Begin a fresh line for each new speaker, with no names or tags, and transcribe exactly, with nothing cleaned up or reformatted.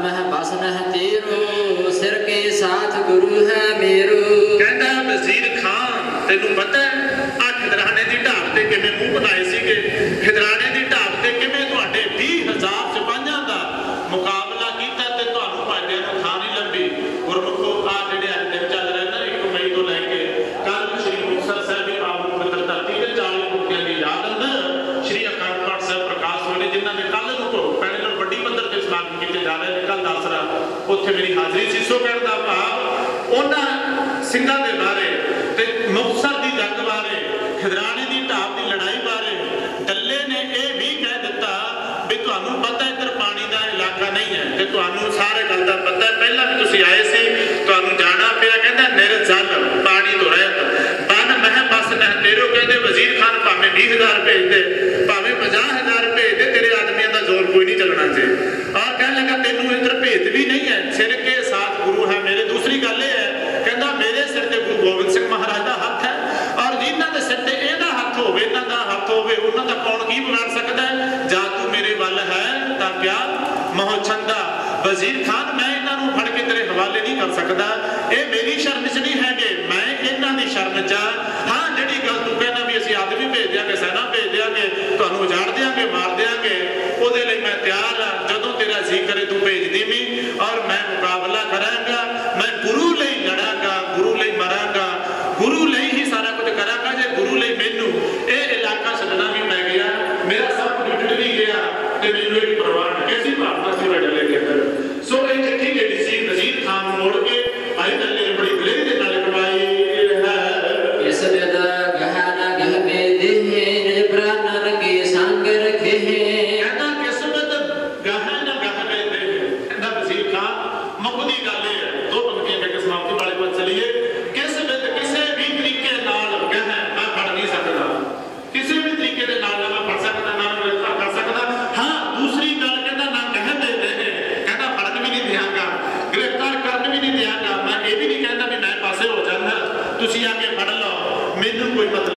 मह बस नह तेरो, सिर के साथ गुरु है मेरो।
कहता वजीर खान तेनू पता है आ खिदराने की ढाब से किवें मूँह बनाए सीगे, खिदराने की ढाब से किवें तुहाडे बीस हजार सिपाहियां दा मुकाबला कीता ते तुहानू भाइयां नू खां नहीं लंबी। गुरमुखो आ जिहड़े अज दिन चल रहे ना एक मई तो लैके कल श्री मुक्तसर साहिब की पावन पवित्र धरती ते चालीस मुक्तियां की याद अंदर श्री अखंड पाठ साहिब प्रकाश होने जिन्हां ने कल नू भोग पैणे नाल वड्डी पੱਧਰ ते समागम कीते जा रहे ने। कल दस रहा उत्थे मेरी हाज़री सी। सो कहण दा भाव उन्हां ਸਿੰਘਾਂ ਦੇ ਬਾਰੇ ਤੇ ਮੁਕਤਸਰ ਦੀ ਜੰਗ ਬਾਰੇ, ਖਿਦਰਾਣੇ ਦੀ ਢਾਬ ਦੀ ਲੜਾਈ ਬਾਰੇ ਡੱਲੇ ਨੇ ਇਹ ਵੀ ਕਹਿ ਦਿੱਤਾ ਵੀ ਤੁਹਾਨੂੰ ਪਤਾ ਇੱਧਰ ਪਾਣੀ ਦਾ ਇਲਾਕਾ ਨਹੀਂ ਹੈ ਤੇ ਤੁਹਾਨੂੰ ਸਾਰੇ ਗੱਲ ਦਾ ਪਤਾ ਹੈ, ਪਹਿਲਾਂ ਵੀ ਤੁਸੀਂ ਆਏ ਸੀ ਤੁਹਾਨੂੰ ਜਾਣਾ ਪਿਆ। ਕਹਿੰਦਾ ਨਿਰਜਲ ਪਾਣੀ ਤੋਂ ਰਹਿਤ ਬਨ ਮਹਿ ਬਸ ਨਹਿ ਤੇਰੋ। ਕਹਿੰਦੇ ਵਜ਼ੀਰ ਖਾਨ ਭਾਵੇਂ ਵੀਹ ਹਜ਼ਾਰ ਭੇਜਦੇ ਭਾਵੇਂ ਪੰਜਾਹ ਹਜ਼ਾਰ ਭੇਜਦੇ ਤੇਰੇ ਆਦਮੀਆਂ ਦਾ ਜ਼ੋਰ ਕੋਈ ਨਹੀਂ ਚੱਲਣਾ ਜੇ। ਔਰ ਕਹਿਣ ਲੱਗਾ ਤੈਨੂੰ ਇੱਧਰ ਭੇਤ ਵੀ ਨਹੀਂ ਹੈ, ਸਿਰ ਕੇ ਸਾਥ ਗੁਰੂ ਹੈ ਮੇਰੇ। ਦੂਸਰੀ ਗੱਲ ਇਹ ਹੈ ਕਹਿੰਦਾ ਮੇਰੇ ਸਿਰ ਤੇ ਗੁਰੂ ਗੋਬਿੰਦ ਸਿੰਘ ਮਹਾਰਾਜ ਦਾ ਹੱਥ ਹੈ ਔਰ ਜਿਨ੍ਹਾਂ ਦੇ ਸਿਰ ਤੇ ਇਹਦਾ ਹੱਥ ਹੋਵੇ ਇਹਨਾਂ ਦਾ ਹੱਥ ਹੋਵੇ ਉਹਨਾਂ ਦਾ ਕੌਣ ਕੀ ਵਿਗਾੜ ਸਕਦਾ ਹੈ। ਜਾਂ ਤੂੰ ਮੇਰੇ ਵੱਲ ਹੈ ਤਾਂ ਕਿਆ ਮੋਹ ਛੰਦਾ ਵਜ਼ੀਰ ਖਾਨ ਮੈਂ ਇਹਨਾਂ ਨੂੰ ਫੜ ਕੇ ਤੇਰੇ ਹਵਾਲੇ ਨਹੀਂ ਕਰ ਸਕਦਾ। ਇਹ ਮੇਰੀ ਸ਼ਰਨ 'ਚ ਨਹੀਂ ਹੈਗੇ, ਮੈਂ ਇਹਨਾਂ ਦੀ ਸ਼ਰਨ 'ਚ ਹਾਂ। ਜਿਹੜੀ ਗੱਲ ਤੂੰ ਕਹਿੰਦਾ ਵੀ ਅਸੀਂ ਆਦਮੀ ਭੇਜ ਦਿਆਂਗੇ, ਸੈਨਾ ਭੇਜ ਦਿਆਂਗੇ, ਤੁਹਾਨੂੰ ਉਜਾੜ ਦਿਆਂਗੇ, ਮਾਰ ਦਿਆਂਗੇ, ਉਹਦੇ ਲਈ ਮੈਂ ਤਿਆਰ ਹਾਂ। ਜਦੋਂ ਤੇਰਾ ਜੀ ਕਰੇ ਤੂੰ ਭੇਜ ਦੇਵੀਂ ਔਰ ਮੈਂ ਮੁਕਾਬਲਾ ਕਰਾਂਗਾ। ਮੈਂ ਗੁਰੂ ਲਈ ਲੜਾਂਗਾ, ਗੁਰੂ ਲਈ ਮਰਾਂਗਾ, ਗੁਰੂ ਲਈ ਹੀ ਸਾਰਾ ਕੁਝ ਕਰਾਂਗਾ। ਜੇ ਗੁਰੂ ਲਈ ਮੈਨੂੰ ਇਹ ਇਲਾਕਾ ਛੱਡਣਾ ਵੀ ਪੈ ਗਿਆ, ਮੇਰਾ ਸਭ ਕੁਝ ਉੱਡ ਵੀ ਗਿਆ ਤੇ ਮੈਨੂੰ ਇੱਕ ਪਰਵਾਹ ਨਹੀਂ। कैसी भावना से मैं डले के अंदर। सो एक चिट्ठी के डी सी वजीर खान मोड़ के आई